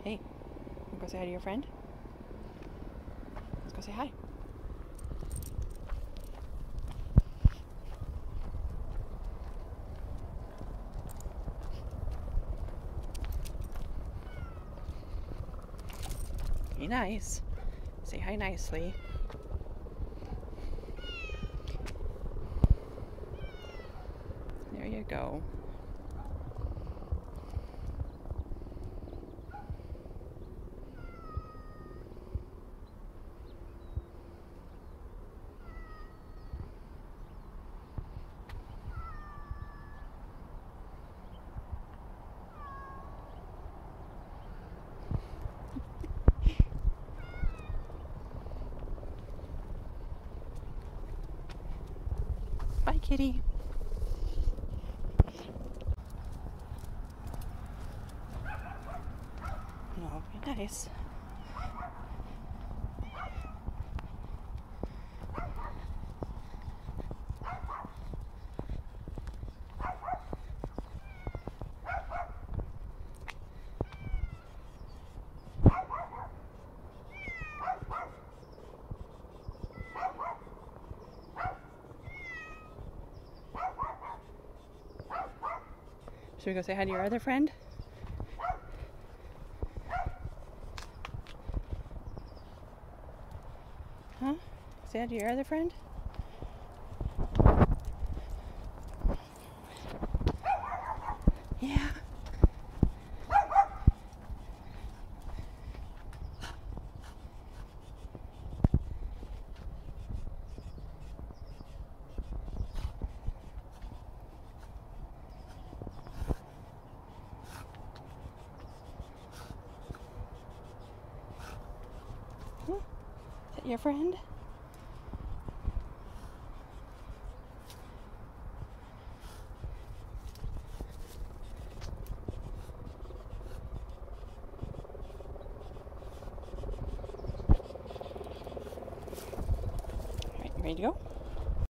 Hey, wanna go say hi to your friend? Let's go say hi. Be nice. Say hi nicely. There you go. Bye, kitty. No, be nice. Should we go say hi to your other friend? Huh? Say hi to your other friend? Yeah. Is that your friend? All right, you ready to go?